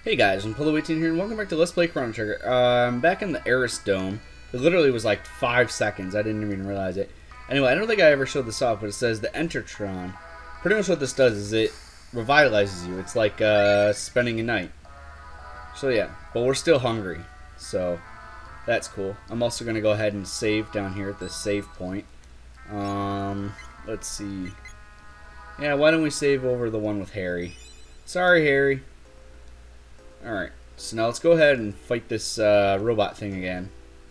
Hey guys, I'm Polo18 here, and welcome back to Let's Play Chrono Trigger. I'm back in the Eris Dome. It literally was like 5 seconds. I didn't even realize it. Anyway, I don't think I ever showed this off, but it says the Entertron. Pretty much what this does is it revitalizes you. It's like spending a night. So yeah, but we're still hungry. So that's cool. I'm also going to go ahead and save down here at this save point. Let's see. Yeah, why don't we save over the one with Harry? Sorry, Harry. Alright, so now let's go ahead and fight this robot thing again.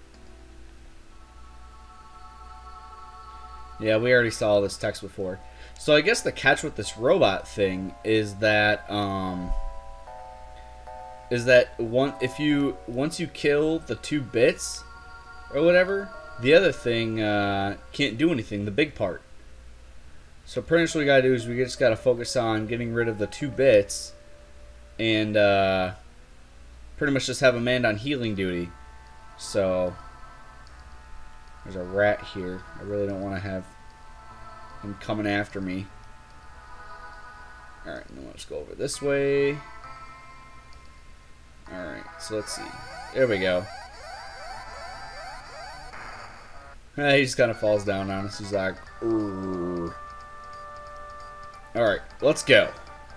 Yeah, we already saw this text before. So I guess the catch with this robot thing is that once you kill the 2 bits or whatever, the other thing can't do anything, the big part. So pretty much what we gotta do is we just gotta focus on getting rid of the 2 bits and pretty much just have Amanda on healing duty. So there's a rat here. I really don't want to have him coming after me. Alright, now let's go over this way. Alright, so let's see. There we go. He just kind of falls down on us. He's like, ooh. Alright, let's go.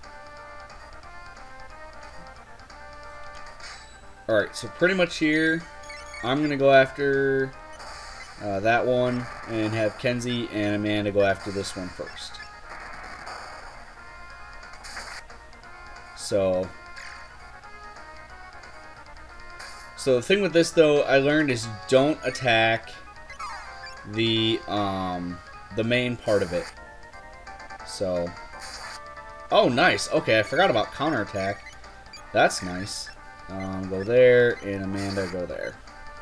Alright, so pretty much here, I'm going to go after that one and have Kenzie and Amanda go after this one first. So the thing with this though, I learned is don't attack the main part of it. So, oh nice, okay, I forgot about counterattack. That's nice. Go there, and Amanda, go there.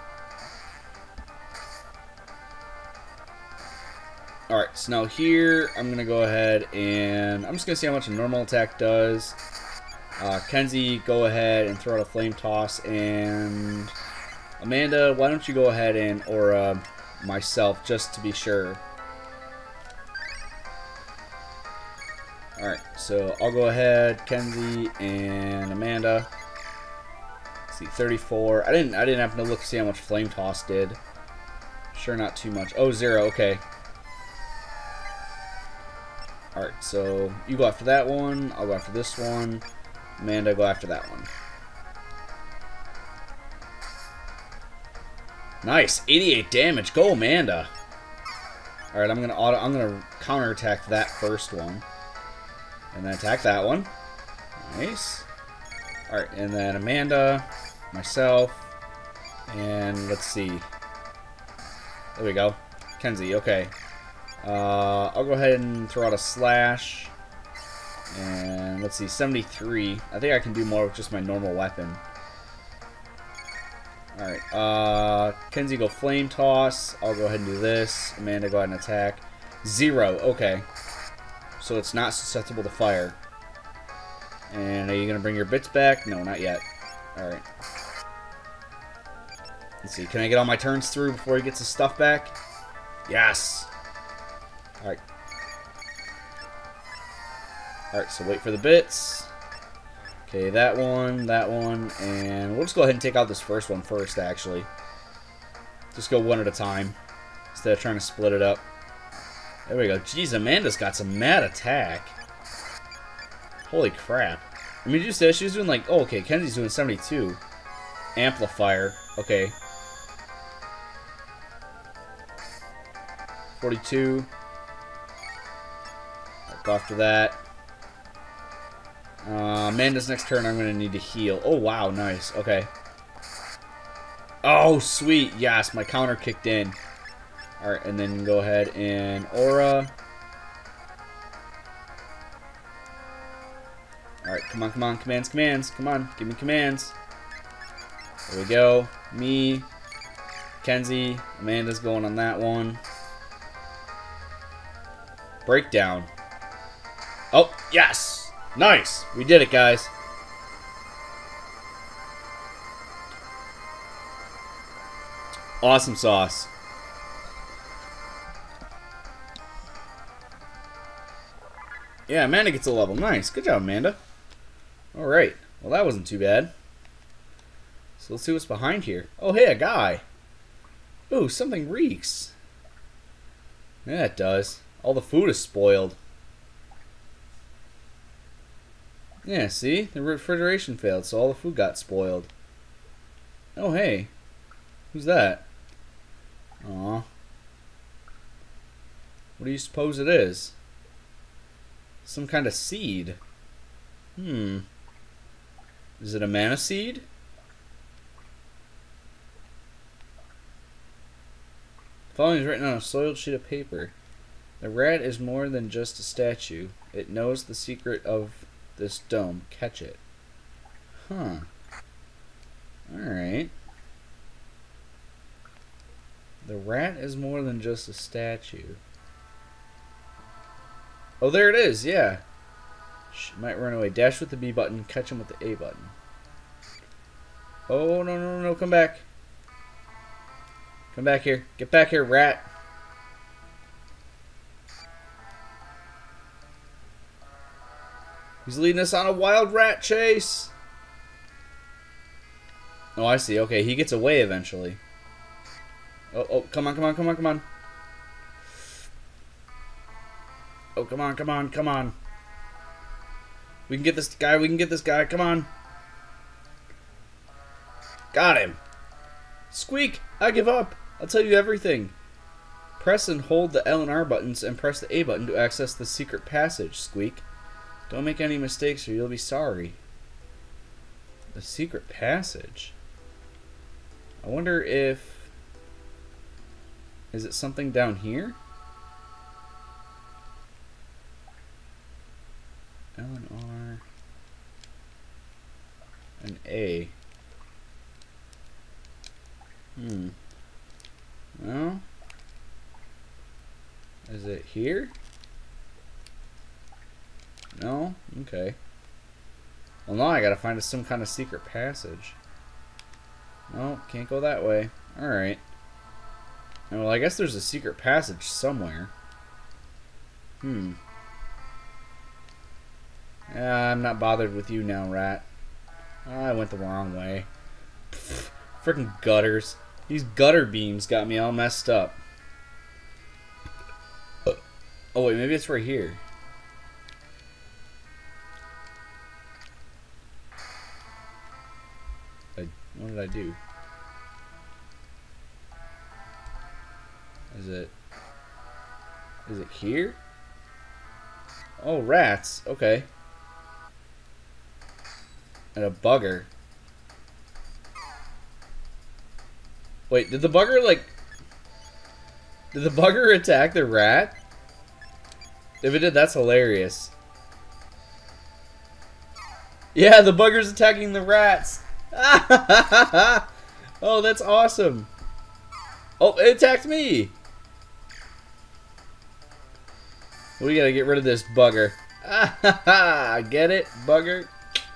Alright, so now here, I'm going to go ahead and I'm just going to see how much a normal attack does. Kenzie, go ahead and throw out a flame toss, and Amanda, why don't you go ahead and aura myself, just to be sure. Alright, so I'll go ahead, Kenzie and Amanda. See, 34. I didn't happen to look to see how much flame toss did. Sure, not too much. Oh, 0. Okay. All right. So you go after that one. I'll go after this one. Amanda, go after that one. Nice. 88 damage. Go, Amanda. All right. I'm gonna counterattack that first one, and then attack that one. Nice. All right, and then Amanda. Myself, and let's see. There we go. Kenzie, okay. I'll go ahead and throw out a slash. And let's see, 73. I think I can do more with just my normal weapon. Alright, Kenzie, go flame toss. I'll go ahead and do this. Amanda, go ahead and attack. 0, okay. So it's not susceptible to fire. And are you going to bring your bits back? No, not yet. Alright. Let's see, can I get all my turns through before he gets his stuff back? Yes! Alright. Alright, so wait for the bits. Okay, that one, and we'll just go ahead and take out this first one first, actually. Just go one at a time, instead of trying to split it up. There we go. Jeez, Amanda's got some mad attack. Holy crap. I mean, did you say she was doing like... Oh, okay, Kenzie's doing 72. Amplifier. Okay. 42. Right, go after that. Amanda's next turn, I'm going to need to heal. Oh, wow, nice. Okay. Oh, sweet. Yes, my counter kicked in. Alright, and then go ahead and aura. Alright, come on, come on. Commands, commands. Come on, give me commands. There we go. Me. Kenzie. Amanda's going on that one. Breakdown. Oh, yes! Nice! We did it, guys. Awesome sauce. Yeah, Amanda gets a level. Nice. Good job, Amanda. Alright. Well, that wasn't too bad. So let's see what's behind here. Oh, hey, a guy. Ooh, something reeks. Yeah, it does. All the food is spoiled. Yeah, see? The refrigeration failed, so all the food got spoiled. Oh, hey. Who's that? Aw. What do you suppose it is? Some kind of seed. Is it a mana seed? The following is written on a soiled sheet of paper. The rat is more than just a statue. It knows the secret of this dome. Catch it. Huh. Alright. The rat is more than just a statue. Oh, there it is, yeah. She might run away. Dash with the B button, catch him with the A button. Oh, no, no, no, come back. Come back here. Get back here, rat. He's leading us on a wild rat chase. Oh, I see. Okay, he gets away eventually. Oh, oh, come on, come on, come on, come on. Oh, come on, come on, come on. We can get this guy, we can get this guy, come on. Got him. Squeak, I give up. I'll tell you everything. Press and hold the L and R buttons and press the A button to access the secret passage, Squeak. Don't make any mistakes or you'll be sorry. The secret passage? I wonder if... Is it something down here? L and R and A. Well, is it here? No? Okay. Well, now I gotta find some kind of secret passage. No, can't go that way. Alright. Well, I guess there's a secret passage somewhere. I'm not bothered with you now, rat. I went the wrong way. Freaking gutters. These gutter beams got me all messed up. Oh wait, maybe it's right here. What did I do? Is it here? Oh, rats. Okay. And a bugger. Wait, did the bugger, like... Did the bugger attack the rat? If it did, that's hilarious. Yeah, the bugger's attacking the rats. Oh, that's awesome. Oh, it attacked me. We gotta get rid of this bugger. Get it, bugger?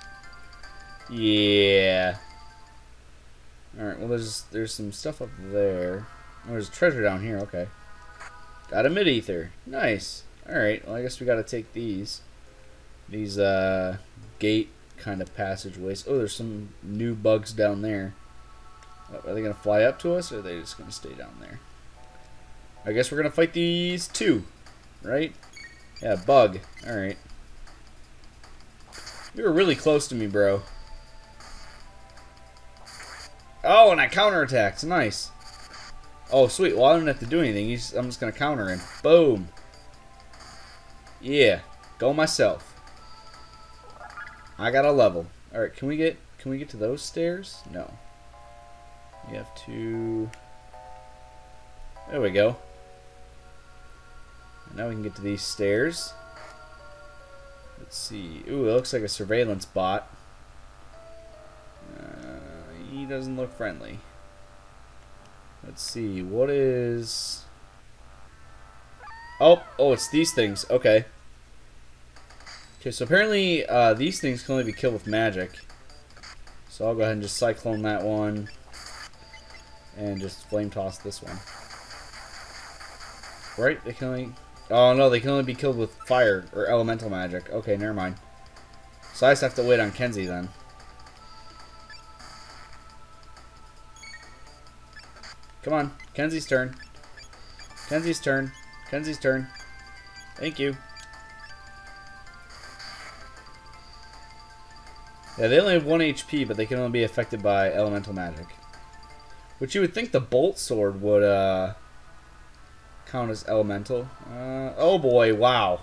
Yeah. Alright, well there's some stuff up there. Oh, there's treasure down here, okay. Got a mid-ether. Nice. Alright, well I guess we gotta take these gate kind of passageways. Oh, there's some new bugs down there. Are they gonna fly up to us, or are they just gonna stay down there? I guess we're gonna fight these two, right? Yeah, bug. Alright. You were really close to me, bro. Oh, and I counterattacked. Nice. Oh, sweet. Well, I don't have to do anything. I'm just gonna counter him. Boom. Yeah. Go myself. I got a level. Alright, can we get to those stairs? No. You have to... There we go. And now we can get to these stairs. Let's see. Ooh, it looks like a surveillance bot. He doesn't look friendly. Let's see. What is... Oh, it's these things. Okay. Okay, so apparently these things can only be killed with magic. So I'll go ahead and just cyclone that one. And just flame toss this one. Right? They can only... Oh no, they can only be killed with fire or elemental magic. Okay, never mind. So I just have to wait on Kenzie then. Come on. Kenzie's turn. Kenzie's turn. Kenzie's turn. Thank you. Yeah, they only have 1 HP, but they can only be affected by elemental magic. Which you would think the bolt sword would count as elemental. Oh boy, wow.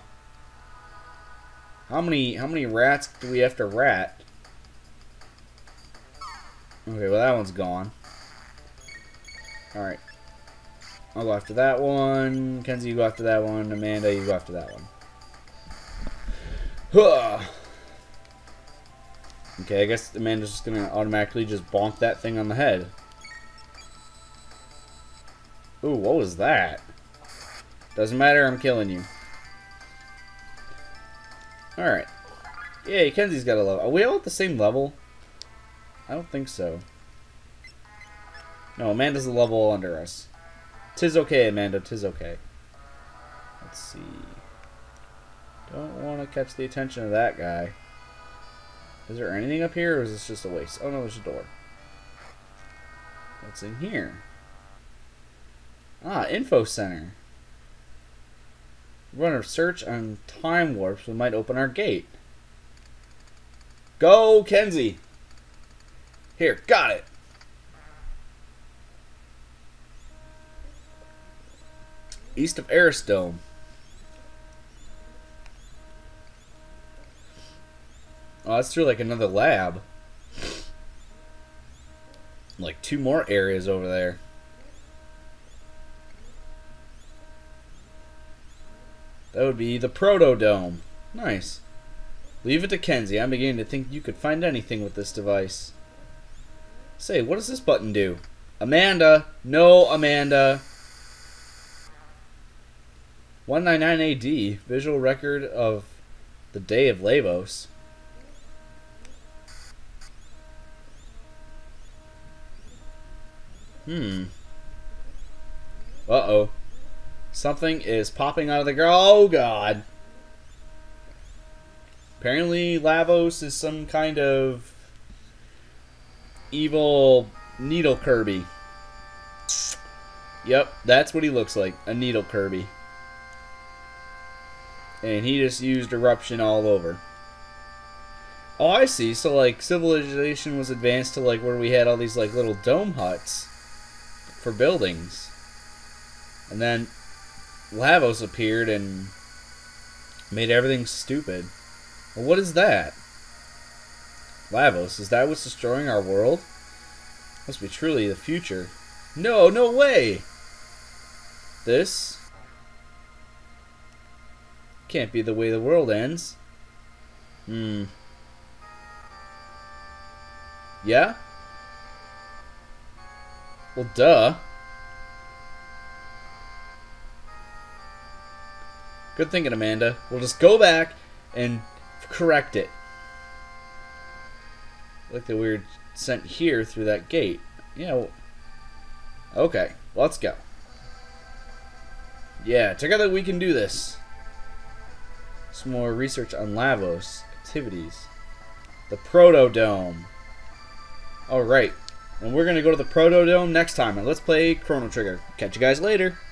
How many rats do we have to rat? Okay, well that one's gone. Alright. I'll go after that one. Kenzie, you go after that one. Amanda, you go after that one. Huh. Okay, I guess Amanda's just gonna automatically just bonk that thing on the head. Ooh, what was that? Doesn't matter, I'm killing you. Alright. Yay, Kenzie's got a level. Are we all at the same level? I don't think so. No, Amanda's a level under us. 'Tis okay, Amanda, 'tis okay. Let's see. Don't want to catch the attention of that guy. Is there anything up here, or is this just a waste? Oh no, there's a door. What's in here? Ah, info center. Run a search on time warps. We might open our gate. Go, Kenzie! Here, got it! East of Aristome. Oh, that's through like another lab. Like 2 more areas over there. That would be the Proto-Dome. Nice. Leave it to Kenzie. I'm beginning to think you could find anything with this device. Say, what does this button do? Amanda! No, Amanda! 199 AD. Visual record of the day of Lavos. Uh-oh. Something is popping out of the ground. Oh, God. Apparently, Lavos is some kind of evil needle Kirby. Yep, that's what he looks like. A needle Kirby. And he just used eruption all over. Oh, I see. So, like, civilization was advanced to, like, where we had all these, like, little dome huts for buildings. And then Lavos appeared and made everything stupid. Well, what is that? Lavos, is that what's destroying our world? Must be truly the future. No, no way! This can't be the way the world ends. Yeah? Well, duh. Good thinking, Amanda. We'll just go back and correct it. Like that we were sent here through that gate. Yeah. Well, okay. Let's go. Yeah, together we can do this. Some more research on Lavos activities. The Proto-Dome. Alright. And we're going to go to the Proto-Dome next time. And let's play Chrono Trigger. Catch you guys later.